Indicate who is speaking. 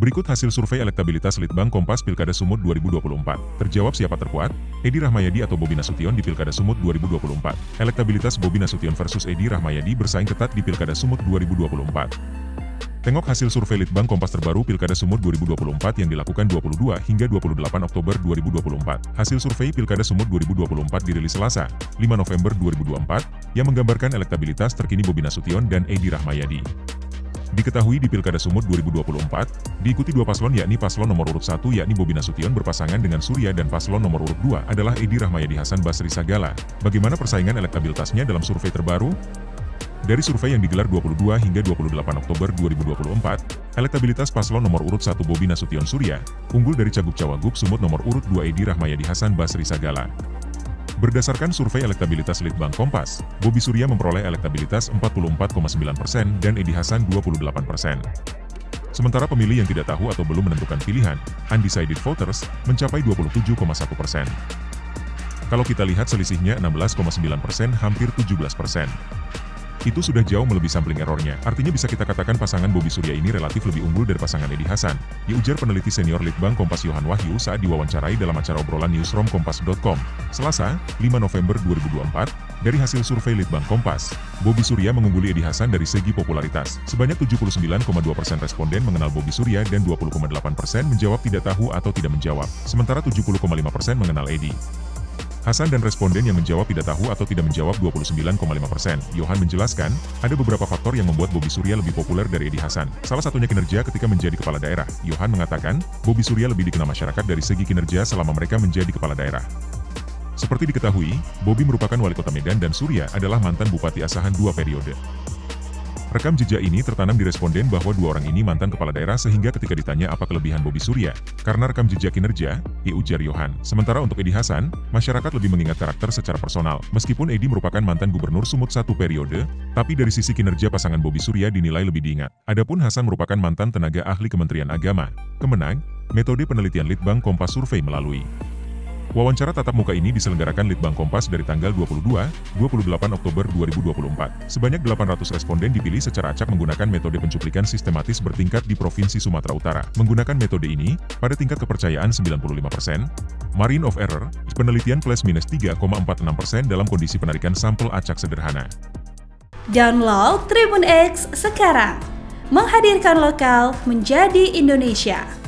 Speaker 1: Berikut hasil survei elektabilitas Litbang Kompas Pilkada Sumut 2024. Terjawab siapa terkuat? Edi Rahmayadi atau Bobi Nasution di Pilkada Sumut 2024. Elektabilitas Bobi Nasution versus Edi Rahmayadi bersaing ketat di Pilkada Sumut 2024. Tengok hasil survei Litbang Kompas terbaru Pilkada Sumut 2024 yang dilakukan 22 hingga 28 Oktober 2024. Hasil survei Pilkada Sumut 2024 dirilis Selasa, 5 November 2024, yang menggambarkan elektabilitas terkini Bobi Nasution dan Edi Rahmayadi. Diketahui di Pilkada Sumut 2024, diikuti dua paslon yakni paslon nomor urut 1 yakni Bobi Nasution berpasangan dengan Surya dan paslon nomor urut 2 adalah Edi Rahmayadi Hasan Basri Sagala. Bagaimana persaingan elektabilitasnya dalam survei terbaru? Dari survei yang digelar 22 hingga 28 Oktober 2024, elektabilitas paslon nomor urut 1 Bobi Nasution Surya, unggul dari Cagup-Cawagup Sumut nomor urut 2 Edi Rahmayadi Hasan Basri Sagala. Berdasarkan survei elektabilitas Litbang Kompas, Bobi Surya memperoleh elektabilitas 44,9% dan Edi Hasan 28%. Sementara pemilih yang tidak tahu atau belum menentukan pilihan, undecided voters, mencapai 27,1%. Kalau kita lihat selisihnya 16,9% hampir 17%. Itu sudah jauh melebihi sampling errornya, artinya bisa kita katakan pasangan Bobi Surya ini relatif lebih unggul dari pasangan Edi Hasan, diujar peneliti senior Litbang Kompas Yohan Wahyu saat diwawancarai dalam acara obrolan newsroom kompas.com, Selasa, 5 November 2024, dari hasil survei Litbang Kompas, Bobi Surya mengungguli Edi Hasan dari segi popularitas. Sebanyak 79,2% responden mengenal Bobi Surya dan 20,8% menjawab tidak tahu atau tidak menjawab, sementara 70,5% mengenal Edi Hasan dan responden yang menjawab tidak tahu atau tidak menjawab 29,5%. Yohan menjelaskan, ada beberapa faktor yang membuat Bobi Surya lebih populer dari Edi Hasan. Salah satunya kinerja ketika menjadi kepala daerah. Yohan mengatakan, Bobi Surya lebih dikenal masyarakat dari segi kinerja selama mereka menjadi kepala daerah. Seperti diketahui, Bobi merupakan wali kota Medan dan Surya adalah mantan bupati asahan 2 periode. Rekam jejak ini tertanam di responden bahwa dua orang ini mantan kepala daerah sehingga ketika ditanya apa kelebihan Bobi Surya, karena rekam jejak kinerja, ujar Yohan. Sementara untuk Edi Hasan, masyarakat lebih mengingat karakter secara personal. Meskipun Edi merupakan mantan gubernur Sumut 1 periode, tapi dari sisi kinerja pasangan Bobi Surya dinilai lebih diingat. Adapun Hasan merupakan mantan tenaga ahli Kementerian Agama. Kemenang, metode penelitian Litbang Kompas survei melalui wawancara tatap muka ini diselenggarakan Litbang Kompas dari tanggal 22-28 Oktober 2024. Sebanyak 800 responden dipilih secara acak menggunakan metode pencuplikan sistematis bertingkat di Provinsi Sumatera Utara. Menggunakan metode ini, pada tingkat kepercayaan 95%, margin of error, penelitian plus minus 3,46% dalam kondisi penarikan sampel acak sederhana.
Speaker 2: Download Tribun X sekarang, menghadirkan lokal menjadi Indonesia.